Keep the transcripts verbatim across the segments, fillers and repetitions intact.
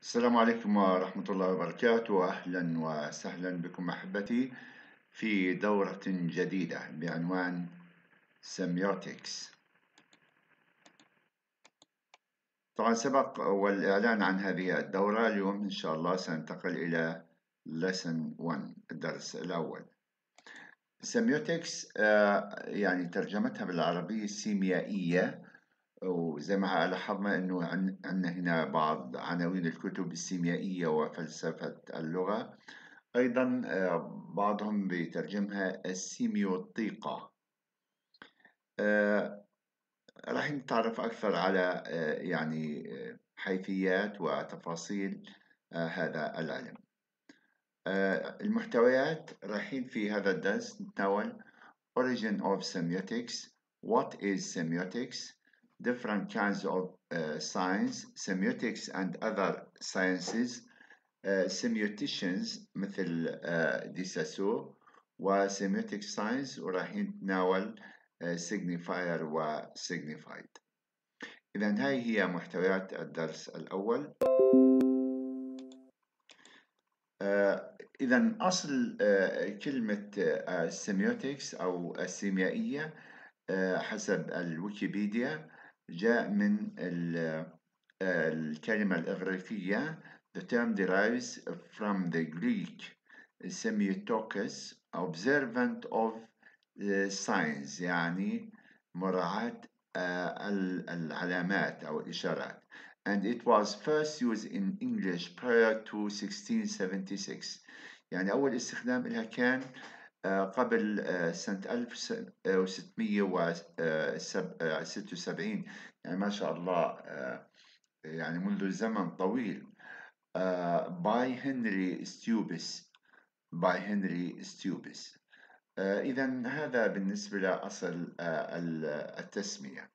السلام عليكم ورحمة الله وبركاته. أهلا وسهلا بكم أحبتي في دورة جديدة بعنوان سيميوتكس. طبعا سبق والإعلان عن هذه الدورة. اليوم إن شاء الله سننتقل إلى lesson واحد، الدرس الأول. سيميوتكس يعني ترجمتها بالعربية السيميائية، وزي ما لاحظنا أنه عندنا هنا بعض عناوين الكتب السيميائية وفلسفة اللغة. أيضا بعضهم بيترجمها السيميوطيقة. راح نتعرف أكثر على يعني حيثيات وتفاصيل هذا العلم. المحتويات رايحين في هذا الدرس نتناول Origin of Semiotics, What is Semiotics, Different kinds of uh, science, Semiotics and other sciences, سيميوتيشنز uh, مثل ديساسو وسيميوتيك ساينس، وراح نتناول سيجنيفاير وسيجنيفايد. إذا هاي هي محتويات الدرس الأول. إذا أصل كلمة السيميوتكس أو السيميائية حسب الويكيبيديا جاء من الكلمة الإغريقية. The term derives from the Greek semiotokos, observant of the signs، يعني مراعاة العلامات أو الإشارات. And it was first used in English prior to sixteen seventy-six. يعني أول استخدام لها كان قبل سنة ألف وستمئة وستة وسبعين، يعني ما شاء الله، يعني منذ زمن طويل. باي هنري ستيوبس باي هنري ستيوبس. إذا هذا بالنسبة لأصل التسمية.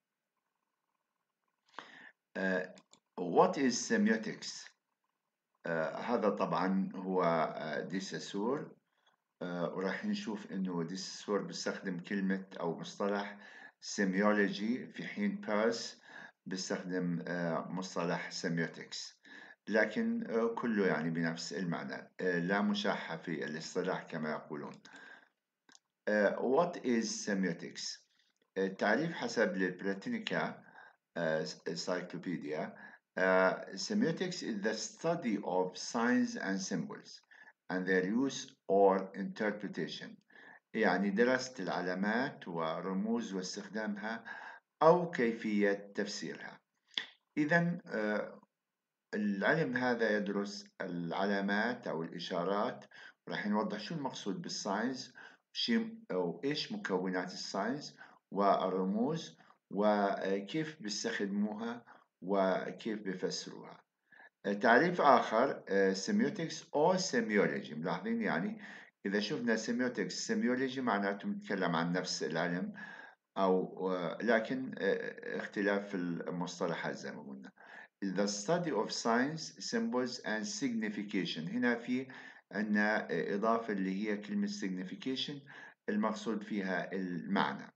What is semiotics؟ هذا طبعا هو ديساسور، وراح نشوف إنه ديساسور بيستخدم كلمة أو مصطلح سيميولوجي، في حين بيرس بيستخدم مصطلح سيميوتكس، لكن كله يعني بنفس المعنى، لا مشاحة في الاصطلاح كما يقولون. What is semiotics؟ التعريف حسب البريتانيكا Encyclopedia. Semiotics is the study of signs and symbols and their use or interpretation. يعني دراسة العلامات ورموز واستخدامها أو كيفية تفسيرها. إذن العلم هذا يدرس العلامات أو الإشارات، وراح نوضح شو المقصود بالساينس أو إيش مكونات الساينس والرموز وكيف بيستخدموها وكيف بيفسروها. تعريف آخر سيميوتكس أو سيميولوجي. ملاحظين يعني إذا شفنا سيميوتكس سيميولوجي معناته نتكلم عن نفس العلم، أو لكن اختلاف في المصطلحات زي ما قلنا. The study of signs, symbols and signification. هنا في عندنا إضافة اللي هي كلمة signification، المقصود فيها المعنى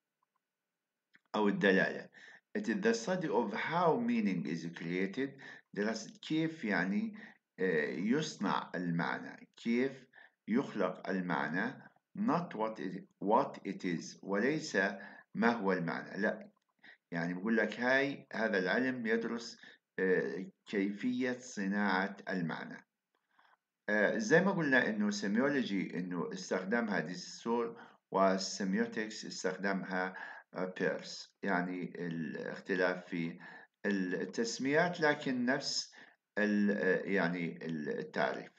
أو الدلالة. It is the study of how meaning is created. دراسة كيف يعني يصنع المعنى، كيف يخلق المعنى. Not what it, what it is، وليس ما هو المعنى. لا، يعني بقول لك هاي هذا العلم يدرس كيفية صناعة المعنى. زي ما قلنا إنه سيميولوجي إنه استخدمها ديساسور، والسيميوتكس استخدمها بيرس، يعني الاختلاف في التسميات لكن نفس يعني التعريف.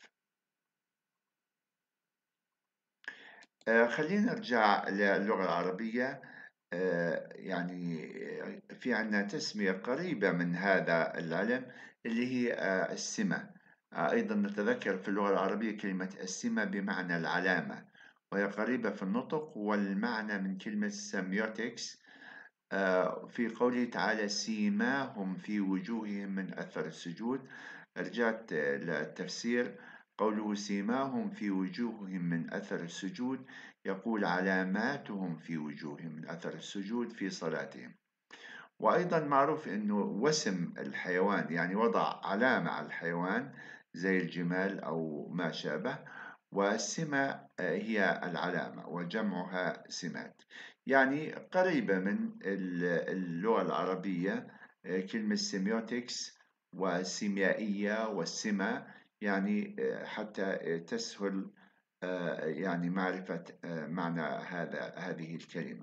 خلينا نرجع للغة العربية. يعني في عندنا تسمية قريبة من هذا العلم اللي هي السمة. أيضا نتذكر في اللغة العربية كلمة السمة بمعنى العلامة، وهي قريبة في النطق والمعنى من كلمة سيميوتكس. في قوله تعالى سيماهم في وجوههم من أثر السجود. رجعت للتفسير، قوله سيماهم في وجوههم من أثر السجود يقول علاماتهم في وجوههم من أثر السجود في صلاتهم. وأيضا معروف أنه وسم الحيوان يعني وضع علامة على الحيوان زي الجمال أو ما شابه، والسمة هي العلامة وجمعها سمات. يعني قريبة من اللغة العربية كلمة سيميوتكس وسيميائية والسمة، يعني حتى تسهل يعني معرفة معنى هذا هذه الكلمة.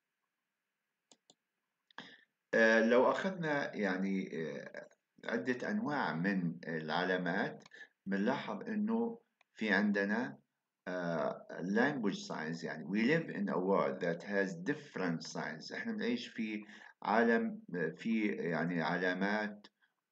لو أخذنا يعني عدة أنواع من العلامات، بنلاحظ إنه في عندنا uh, language signs. يعني we live in a world that has different signs. إحنا بنعيش في عالم في يعني علامات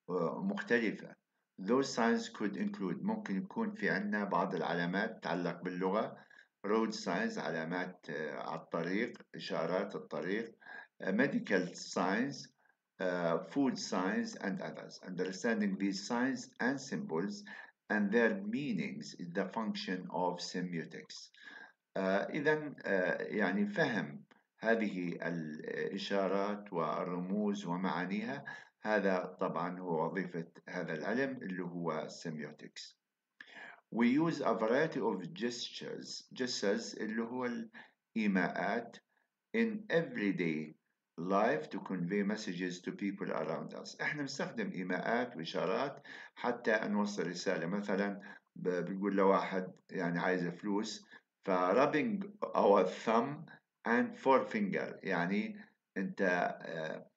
مختلفة. Those signs could include ممكن يكون في عندنا بعض العلامات تتعلق باللغة. road signs علامات على الطريق، إشارات الطريق. medical signs, uh, food signs and others. Understanding these signs and symbols and their meanings is the function of semiotics. uh, إذا uh, يعني فهم هذه الإشارات والرموز ومعانيها، هذا طبعا هو وظيفة هذا العلم اللي هو semiotics. We use a variety of gestures gestures اللي هو الإيماءات in everyday life to convey messages to people around us. احنا بنستخدم إيماءات وإشارات حتى نوصل رسالة. مثلا بنقول لواحد يعني عايز فلوس، ف rubbing our thumb and forefinger يعني انت آه،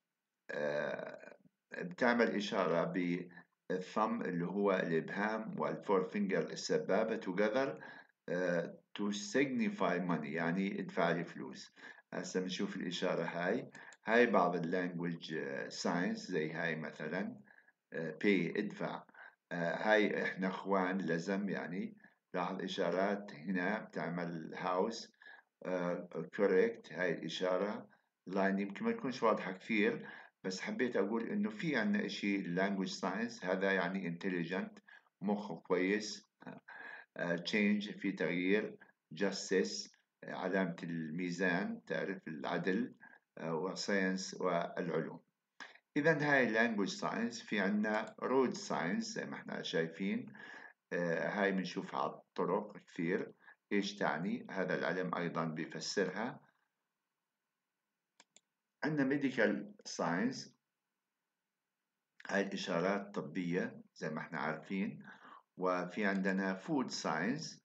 آه، بتعمل إشارة بالثumb اللي هو الإبهام والفور فينجر السبابة together uh, to signify money يعني ادفع لي فلوس. هسه بنشوف الإشارة هاي هاي بعض اللانجوج ساينس زي هاي مثلا uh, pay ادفع. uh, هاي احنا اخوان لزم يعني. لاحظ إشارات هنا بتعمل house uh, correct. هاي الإشارة لاين يمكن ما تكونش واضحة كثير، بس حبيت أقول إنه في عنا إشي language science، هذا يعني intelligent مخ كويس. change في تغيير. justice علامة الميزان تعرف العدل. وساينس والعلوم. إذا هاي language science. في عنا road science زي ما احنا شايفين. هاي بنشوفها على الطرق كثير. إيش تعني؟ هذا العلم أيضا بيفسرها. عندنا medical science، هاي الإشارات الطبية زي ما احنا عارفين. وفي عندنا food science،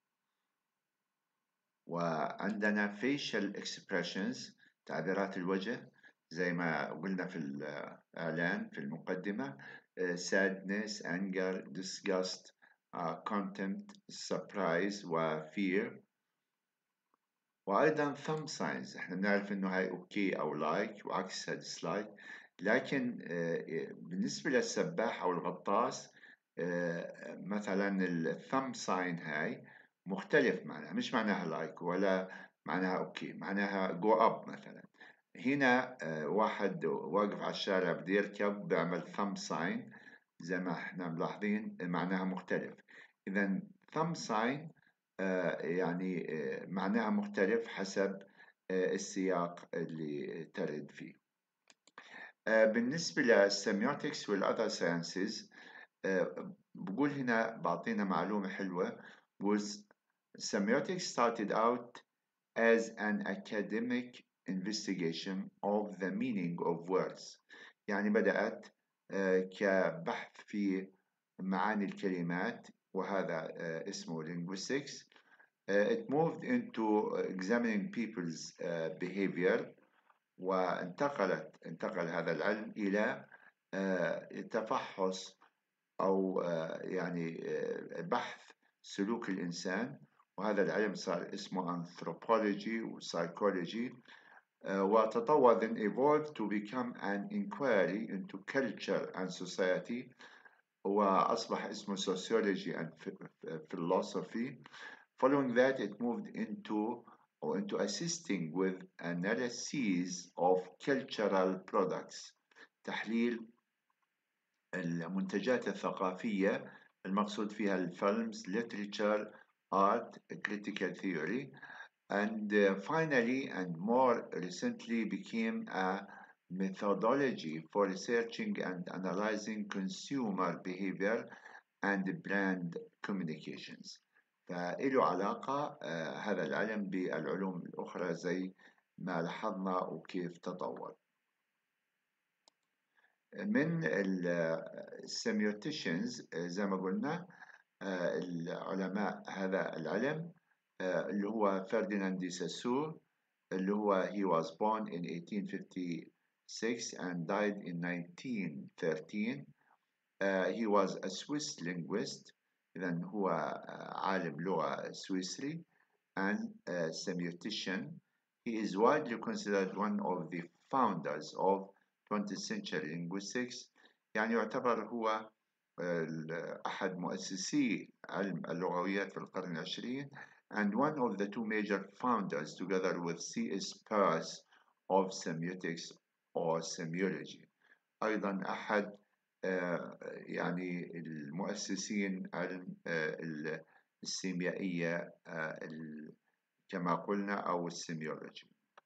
وعندنا facial expressions تعبيرات الوجه زي ما قلنا في الإعلان في المقدمة. sadness, anger, disgust, contempt, surprise و fear. وأيضا thumb signs احنا بنعرف إنه هاي أوكي أو لايك وعكسها ديسلايك. لكن بالنسبة للسباح أو الغطاس مثلا الثumb ساين هاي مختلف معناها، مش معناها لايك ولا معناها اوكي، معناها جو اب مثلا. هنا واحد واقف على الشارع بده يركب بيعمل thumb ساين زي ما احنا ملاحظين معناها مختلف. اذا thumb ساين يعني معناها مختلف حسب السياق اللي ترد فيه. بالنسبة للسيميوتكس والأذر ساينسز، بقول هنا بعطينا معلومة حلوة. was semiotics started out as an academic investigation of the meaning of words. يعني بدأت كبحث في معاني الكلمات، وهذا اسمه linguistics. it moved into examining people's behavior، وانتقلت انتقل هذا العلم إلى تفحص أو يعني بحث سلوك الإنسان، وهذا العلم صار اسمه anthropology و psychology. وتطور then evolved to become an inquiry into culture and society، وأصبح اسمه sociology and philosophy. Following that it moved into or into assisting with analyses of cultural products، تحليل المنتجات الثقافية المقصود فيها الفيلمز literature art critical theory. and uh, finally and more recently became a methodology for researching and analyzing consumer behavior and brand communications. فإله علاقة آه هذا العلم بالعلوم الأخرى زي ما لاحظنا وكيف تطور. من السيميوتيشنز زي ما قلنا آه العلماء هذا العلم آه اللي هو فرديناند دي ساسور اللي هو he was born in eighteen fifty-six and died in nineteen thirteen. uh, he was a Swiss linguist. إذن هو عالم لغة سويسري and a semiotician. He is widely considered one of the founders of twentieth century linguistics. يعني يعتبر هو أحد مؤسسي علم اللغويات في القرن العشرين and one of the two major founders together with C S Peirce of semiotics or semiology. أيضا أحد يعني المؤسسين علم السيميائية كما قلنا أو السيميولوجي.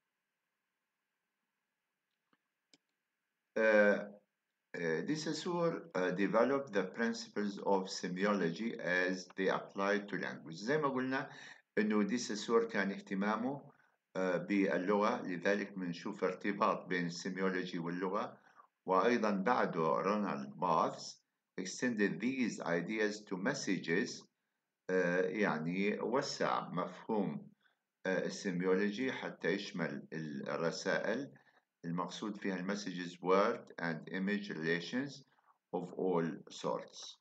De Saussure uh, developed the principles of semiology as they applied to language. زي ما قلنا إنه دي ساسور كان اهتمامه uh, باللغة، لذلك بنشوف ارتباط بين السيميولوجي واللغة. وأيضا بعده رونالد باث extended these ideas to messages uh, يعني وسع مفهوم uh, السيميولوجي حتى يشمل الرسائل المقصود فيها المسجز word and image relations of all sorts.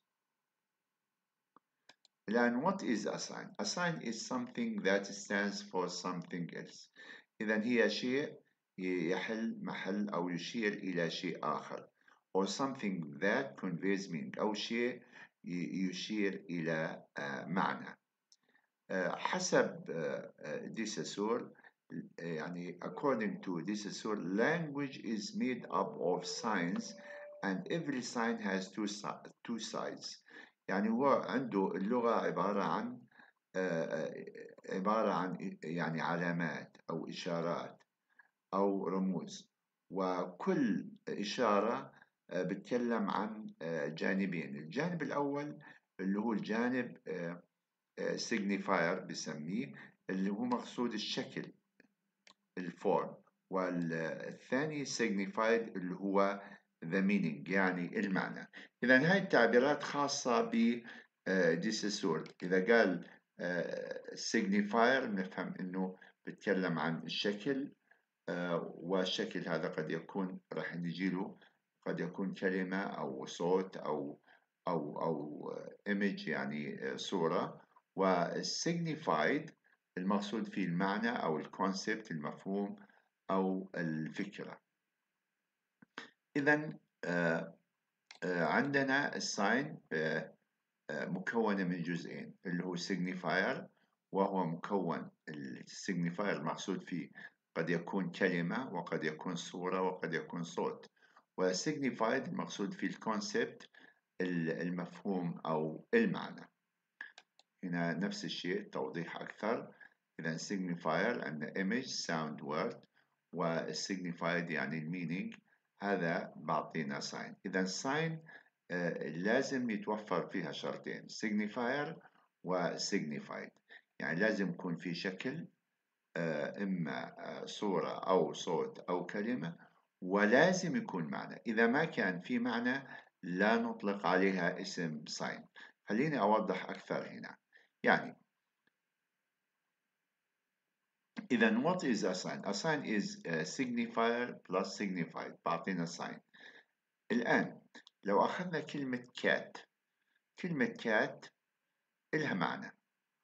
الآن what is a sign? A sign is something that stands for something else. إذن هي شيء يحل محل أو يشير إلى شيء آخر. Or something that conveys meaning أو شيء يشير إلى معنى. حسب دي ساسور يعني according to this sort, language is made up of signs and every sign has two, two sides. يعني هو عنده اللغة عبارة عن عبارة عن يعني علامات أو إشارات أو رموز، وكل إشارة بتكلم عن جانبين. الجانب الأول اللي هو الجانب signifier بسميه، اللي هو مقصود الشكل الفورم، والثاني signified اللي هو the meaning يعني المعنى. إذا هاي التعبيرات خاصة ب دي ساسور. إذا قال signifier نفهم إنه بتكلم عن الشكل، والشكل هذا قد يكون راح نجيله قد يكون كلمة أو صوت أو أو أو image يعني صورة. والsignified المقصود فيه المعنى أو الكونسبت المفهوم أو الفكرة. إذن آه آه عندنا الساين آه آه مكونة من جزئين، اللي هو signifier وهو مكون السيجنيفاير المقصود فيه قد يكون كلمة وقد يكون صورة وقد يكون صوت. والsignified المقصود فيه الكونسبت المفهوم أو المعنى. هنا نفس الشيء توضيح أكثر. إذا signifier عندنا image sound word، والsignified يعني المينينج، هذا بعطينا sign. إذا sign آه لازم يتوفر فيها شرطين signifier و signified. يعني لازم يكون في شكل آه إما آه صورة أو صوت أو كلمة، ولازم يكون معنى. إذا ما كان في معنى لا نطلق عليها اسم sign. خليني أوضح أكثر هنا. يعني إذا what is a sign? A sign is a signifier plus signified. بعطينا sign. الآن لو أخذنا كلمة cat، كلمة cat إلها معنى،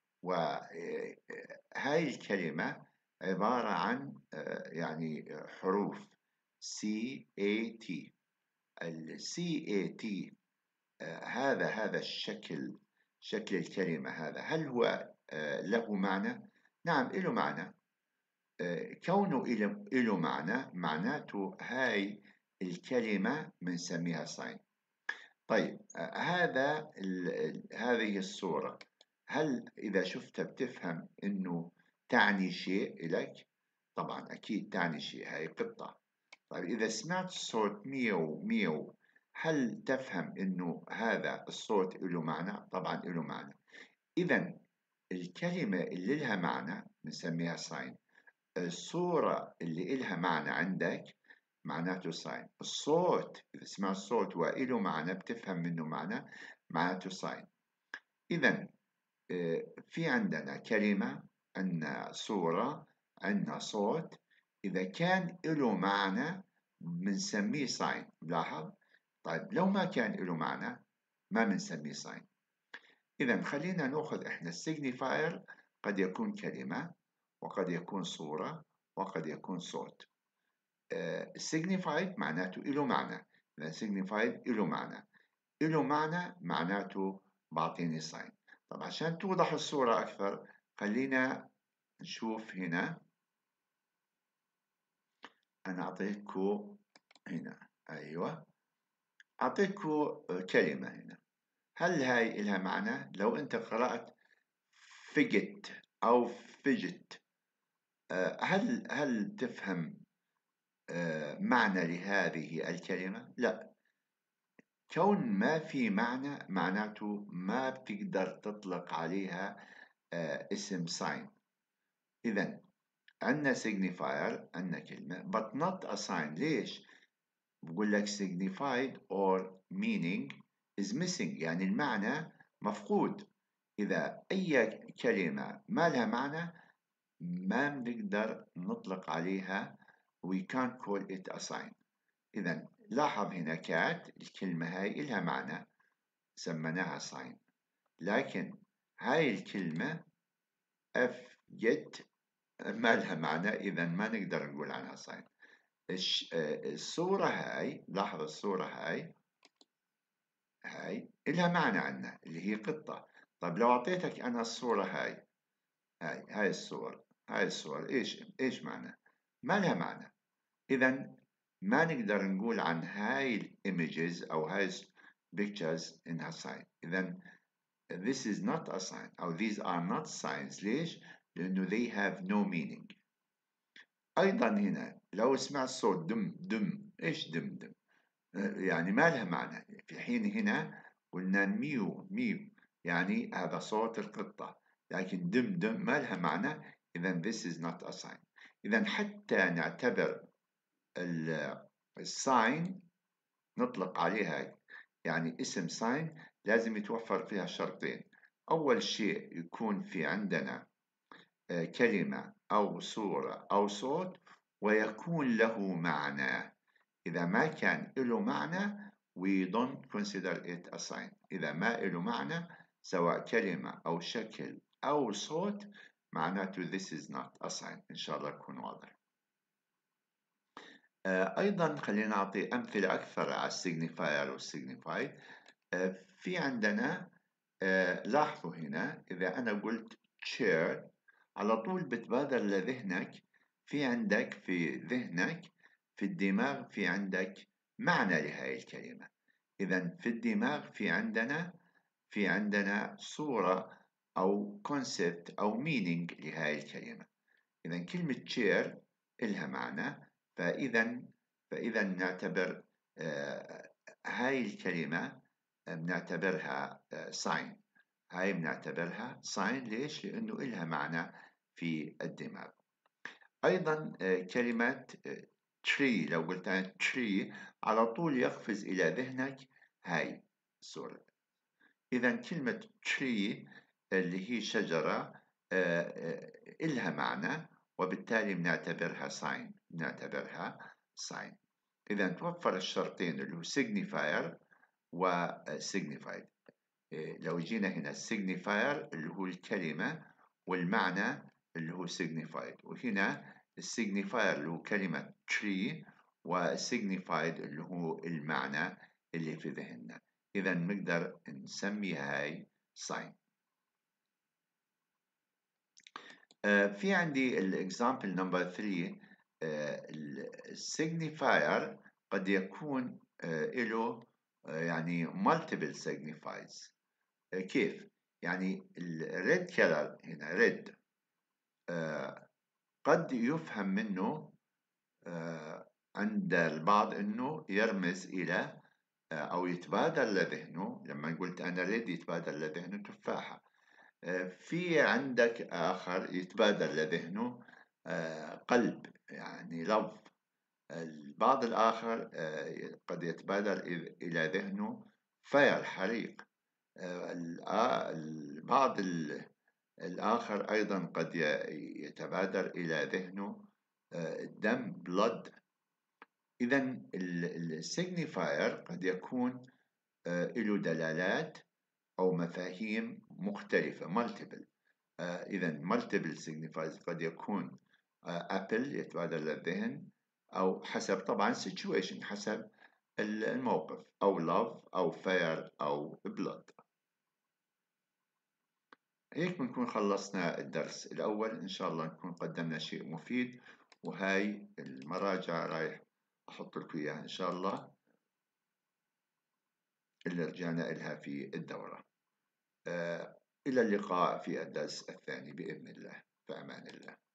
وهاي الكلمة عبارة عن يعني حروف C A T. ال C A T هذا هذا الشكل، شكل الكلمة هذا، هل هو له معنى؟ نعم له معنى. كونه له معنى معناته هاي الكلمة بنسميها sign. طيب هذا هذه الصورة، هل إذا شفتها بتفهم إنه تعني شيء إلك؟ طبعا أكيد تعني شيء. هاي قطة، طيب إذا سمعت صوت ميو ميو، هل تفهم إنه هذا الصوت له معنى؟ طبعا له معنى. إذا الكلمة اللي لها معنى بنسميها ساين. الصورة اللي إلها معنى عندك معناته ساين. الصوت إذا سمعت صوت وإله معنى بتفهم منه معنى، معناته ساين. إذا في عندنا كلمة، عندنا صورة، عندنا صوت، إذا كان له معنى بنسميه ساين. لاحظ؟ طيب لو ما كان له معنى ما بنسميه ساين. إذا خلينا نأخذ إحنا السيجنيفاير، قد يكون كلمة وقد يكون صورة وقد يكون صوت. السيجنيفايد معناته له معنى. إذا سيجنيفايد له معنى، له معنى معناته بعطيني ساين. طب عشان توضح الصورة أكثر خلينا نشوف هنا. أنا أعطيكم هنا، أيوة، أعطيكم كلمة هنا. هل هاي إلها معنى؟ لو أنت قرأت فيجت أو فيجت، هل هل تفهم معنى لهذه الكلمة؟ لا. كون ما في معنى معناته ما بتقدر تطلق عليها اسم sign. إذا عندنا signifier، عندنا كلمة but not a sign. ليش؟ بقول لك signified or meaning is missing، يعني المعنى مفقود. إذا أي كلمة ما لها معنى ما بنقدر نطلق عليها، we can't call it a sign. إذا لاحظ هنا كات، الكلمة هاي إلها معنى سميناها sign، لكن هاي الكلمة F get ما لها معنى، إذا ما نقدر نقول عنها sign. الصورة هاي، لاحظ الصورة هاي هاي إلها معنى عنا اللي هي قطة. طيب لو أعطيتك أنا الصورة هاي هاي هاي الصور هاي الصور إيش إيش معنى؟ ما لها معنى. إذا ما نقدر نقول عن هاي الإيميجز أو هاي pictures إنها sign. إذا this is not a sign أو these are not signs. ليش؟ لأنه they have no meaning. أيضا هنا لو سمعت صوت دم دم، إيش دم دم؟ يعني ما لها معنى. في حين هنا قلنا ميو ميو، يعني هذا صوت القطة، لكن دم دم ما لها معنى. إذا this is not a sign. إذا حتى نعتبر الساين نطلق عليها يعني اسم ساين لازم يتوفر فيها شرطين. أول شيء يكون في عندنا كلمة أو صورة أو صوت ويكون له معنى. إذا ما كان له معنى we don't consider it a sign. إذا ما له معنى سواء كلمة أو شكل أو صوت معناته this is not a sign. إن شاء الله يكون واضح. أيضا خلينا نعطي أمثلة أكثر على السيجنيفاير والسيجنيفايد. في عندنا لاحظوا هنا إذا أنا قلت chair على طول بتبادر لذهنك، في عندك في ذهنك في الدماغ في عندك معنى لهذه الكلمة. إذا في الدماغ في عندنا في عندنا صورة أو concept أو meaning لهذه الكلمة. إذا كلمة chair إلها معنى، فإذا فإذا نعتبر آه هاي الكلمة بنعتبرها آه sign. هاي بنعتبرها sign. ليش؟ لأنه إلها معنى في الدماغ. أيضا آه كلمة آه tree، لو قلت tree على طول يقفز إلى ذهنك هاي الصورة. إذا كلمة tree اللي هي شجرة آه آه إلها معنى، وبالتالي بنعتبرها sign بنعتبرها sign. إذا توفر الشرطين اللي هو signifier و signified. لو جينا هنا signifier اللي هو الكلمة والمعنى اللي هو signified، وهنا signifier اللي هو كلمة tree و signified اللي هو المعنى اللي في ذهننا. إذا نقدر نسمي هاي sign. في عندي الإكزامبل نمبر ثلاثة. السيجنيفاير قد يكون له يعني multiple signifies. كيف؟ يعني الريد كلر هنا ريد قد يفهم منه عند البعض إنه يرمز إلى أو يتبادر لذهنه. لما قلت أنا ريد يتبادر لذهنه تفاحة. في عندك آخر يتبادر لذهنه قلب، يعني love. البعض الآخر قد يتبادر إلى ذهنه fire، حريق. البعض الآخر أيضا قد يتبادر إلى ذهنه دم blood. إذا السيجنيفاير قد يكون له دلالات أو مفاهيم مختلفة multiple. إذا multiple signifiers قد يكون apple يتبادر للذهن، أو حسب طبعا situation، حسب الموقف، أو love أو fire أو blood. هيك بنكون خلصنا الدرس الأول. إن شاء الله نكون قدمنا شيء مفيد، وهاي المراجع رايح أحط لكم إياها إن شاء الله اللي رجعنا إلها في الدورة. آه إلى اللقاء في الدرس الثاني بإذن الله. في أمان الله.